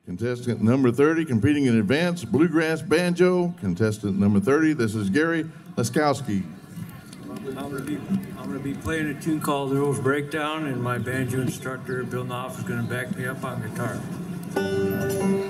Contestant number 30, competing in advanced Bluegrass Banjo. Contestant number 30, this is Gary Laskowski. I'm going to be playing a tune called The Rose Breakdown, and my banjo instructor, Bill Knopf, is going to back me up on guitar.